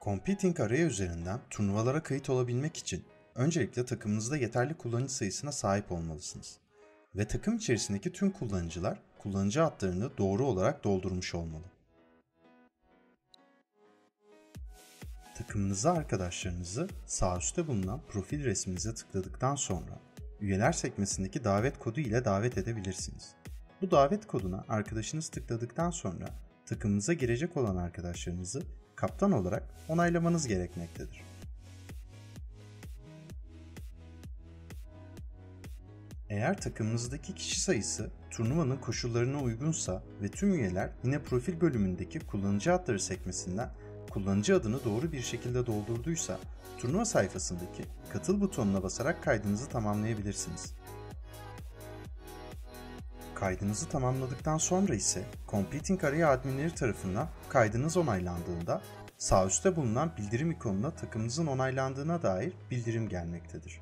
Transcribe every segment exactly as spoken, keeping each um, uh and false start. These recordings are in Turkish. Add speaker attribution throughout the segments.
Speaker 1: Competing araya üzerinden turnuvalara kayıt olabilmek için öncelikle takımınızda yeterli kullanıcı sayısına sahip olmalısınız. Ve takım içerisindeki tüm kullanıcılar kullanıcı adlarını doğru olarak doldurmuş olmalı. Takımınıza arkadaşlarınızı sağ üstte bulunan profil resminize tıkladıktan sonra üyeler sekmesindeki davet kodu ile davet edebilirsiniz. Bu davet koduna arkadaşınız tıkladıktan sonra takımınıza girecek olan arkadaşlarınızı kaptan olarak onaylamanız gerekmektedir. Eğer takımınızdaki kişi sayısı turnuvanın koşullarına uygunsa ve tüm üyeler yine profil bölümündeki kullanıcı adları sekmesinden kullanıcı adını doğru bir şekilde doldurduysa turnuva sayfasındaki katıl butonuna basarak kaydınızı tamamlayabilirsiniz. Kaydınızı tamamladıktan sonra ise Competing araya adminleri tarafından kaydınız onaylandığında sağ üstte bulunan bildirim ikonuna takımınızın onaylandığına dair bildirim gelmektedir.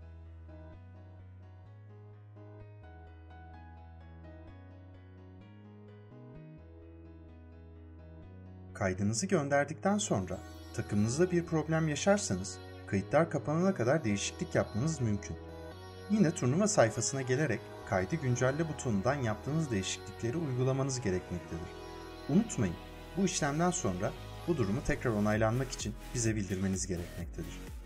Speaker 1: Kaydınızı gönderdikten sonra takımınızda bir problem yaşarsanız kayıtlar kapanana kadar değişiklik yapmanız mümkün. Yine turnuva sayfasına gelerek kaydı güncelle butonundan yaptığınız değişiklikleri uygulamanız gerekmektedir. Unutmayın, bu işlemden sonra bu durumu tekrar onaylanmak için bize bildirmeniz gerekmektedir.